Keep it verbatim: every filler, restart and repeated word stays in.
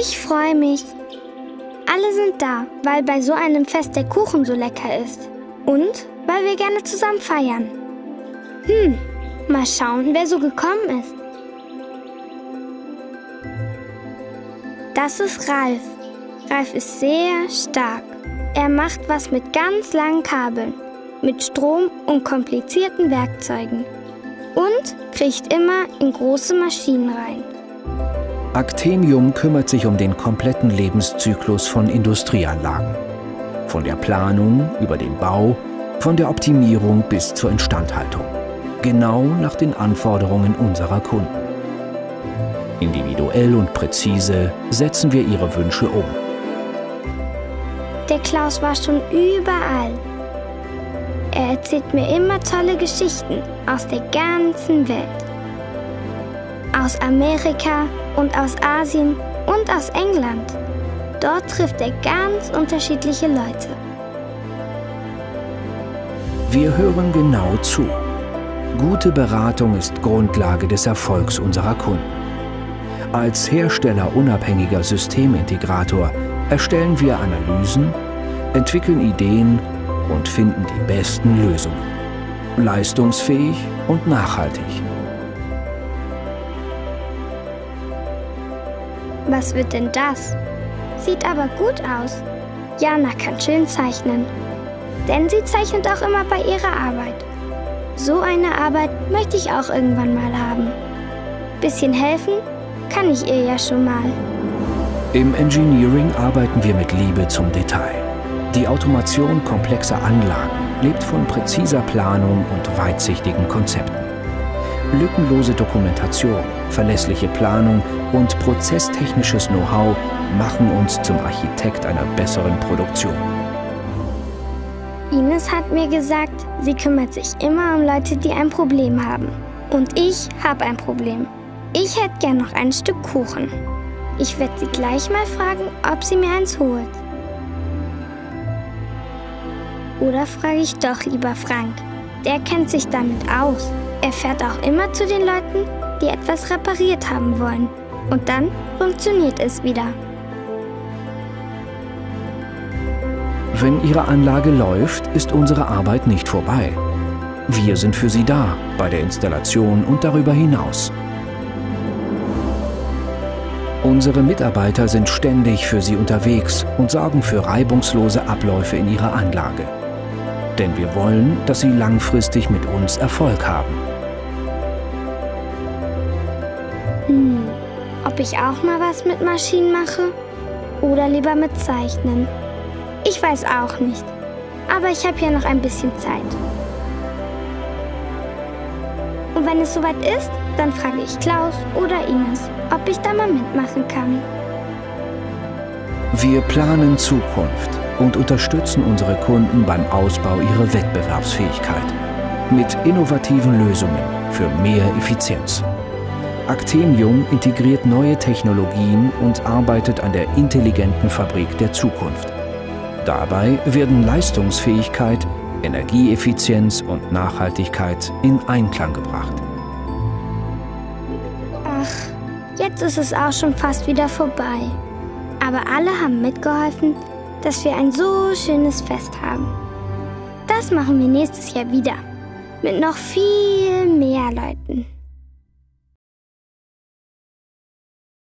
Ich freue mich. Alle sind da, weil bei so einem Fest der Kuchen so lecker ist. Und weil wir gerne zusammen feiern. Hm, mal schauen, wer so gekommen ist. Das ist Ralf. Ralf ist sehr stark. Er macht was mit ganz langen Kabeln, mit Strom und komplizierten Werkzeugen. Und kriecht immer in große Maschinen rein. Actemium kümmert sich um den kompletten Lebenszyklus von Industrieanlagen. Von der Planung über den Bau, von der Optimierung bis zur Instandhaltung. Genau nach den Anforderungen unserer Kunden. Individuell und präzise setzen wir ihre Wünsche um. Der Klaus war schon überall. Er erzählt mir immer tolle Geschichten aus der ganzen Welt. Aus Amerika und aus Asien und aus England. Dort trifft er ganz unterschiedliche Leute. Wir hören genau zu. Gute Beratung ist Grundlage des Erfolgs unserer Kunden. Als herstellerunabhängiger Systemintegrator erstellen wir Analysen, entwickeln Ideen und finden die besten Lösungen. Leistungsfähig und nachhaltig. Was wird denn das? Sieht aber gut aus. Jana kann schön zeichnen. Denn sie zeichnet auch immer bei ihrer Arbeit. So eine Arbeit möchte ich auch irgendwann mal haben. Bisschen helfen kann ich ihr ja schon mal. Im Engineering arbeiten wir mit Liebe zum Detail. Die Automation komplexer Anlagen lebt von präziser Planung und weitsichtigen Konzepten. Lückenlose Dokumentation, verlässliche Planung und prozesstechnisches Know-how machen uns zum Architekt einer besseren Produktion. Ines hat mir gesagt, sie kümmert sich immer um Leute, die ein Problem haben. Und ich habe ein Problem. Ich hätte gern noch ein Stück Kuchen. Ich werde sie gleich mal fragen, ob sie mir eins holt. Oder frage ich doch lieber Frank. Der kennt sich damit aus. Er fährt auch immer zu den Leuten, die etwas repariert haben wollen. Und dann funktioniert es wieder. Wenn Ihre Anlage läuft, ist unsere Arbeit nicht vorbei. Wir sind für Sie da, bei der Installation und darüber hinaus. Unsere Mitarbeiter sind ständig für Sie unterwegs und sorgen für reibungslose Abläufe in Ihrer Anlage. Denn wir wollen, dass Sie langfristig mit uns Erfolg haben. Hm, ob ich auch mal was mit Maschinen mache? Oder lieber mit Zeichnen? Ich weiß auch nicht. Aber ich habe ja noch ein bisschen Zeit. Und wenn es soweit ist, dann frage ich Klaus oder Ines, ob ich da mal mitmachen kann. Wir planen Zukunft und unterstützen unsere Kunden beim Ausbau ihrer Wettbewerbsfähigkeit. Mit innovativen Lösungen für mehr Effizienz. Actemium integriert neue Technologien und arbeitet an der intelligenten Fabrik der Zukunft. Dabei werden Leistungsfähigkeit, Energieeffizienz und Nachhaltigkeit in Einklang gebracht. Ach, jetzt ist es auch schon fast wieder vorbei. Aber alle haben mitgeholfen, dass wir ein so schönes Fest haben. Das machen wir nächstes Jahr wieder. Mit noch viel mehr Leuten.